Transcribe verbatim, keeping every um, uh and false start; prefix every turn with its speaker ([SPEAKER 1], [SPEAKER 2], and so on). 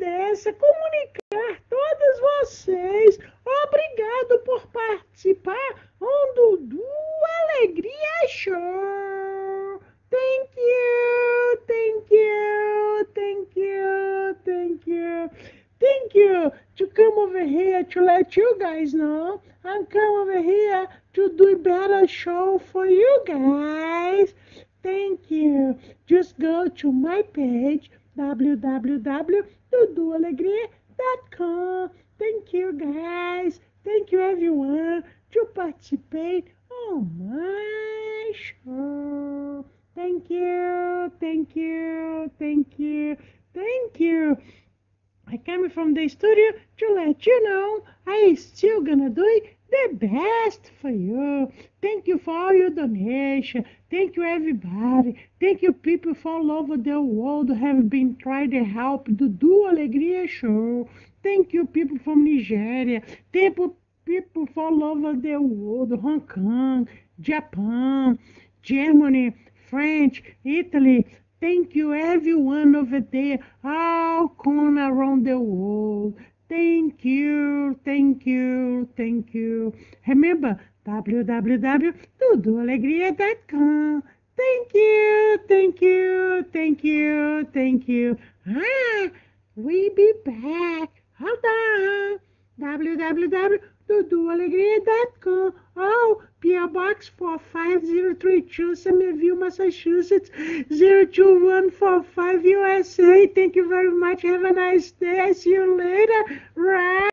[SPEAKER 1] agradece a comunicar todos vocês. Obrigado por participar um Dudu Alegria Show. Thank you, thank you, thank you, thank you. Thank you to come over here to let you guys know and come over here to do a better show for you guys. Thank you. Just go to my page, w w w dot dudu alegria dot com. Thank you guys. Thank you everyone to participate on my show. Thank you, thank you, thank you, thank you. I came from the studio to let you know I still gonna do the best for you. Thank you for all your donation. Thank you everybody. Thank you people from all over the world who have been trying to help the Do Alegria Show. Thank you people from Nigeria. Thank you people from all over the world, Hong Kong, Japan, Germany, French, Italy. Thank you everyone over there, all corner around the world. Thank you, thank you, thank you. Remember, w w w dot dudu alegria dot com. Thank you, thank you, thank you, thank you. Ah, we be back. Hold on. w w w dot dudu alegria dot com. Oh, P O Box four five zero three two, Somerville, Massachusetts, zero two one four five, U S A. Thank you very much. Have a nice day. See you later. Right.